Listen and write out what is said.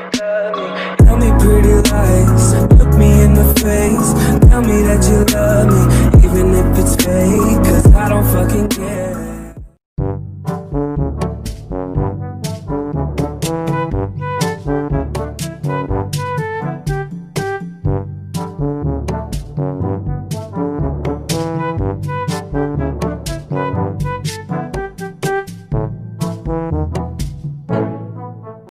Tell me pretty lies, look me in the face, tell me that you love me.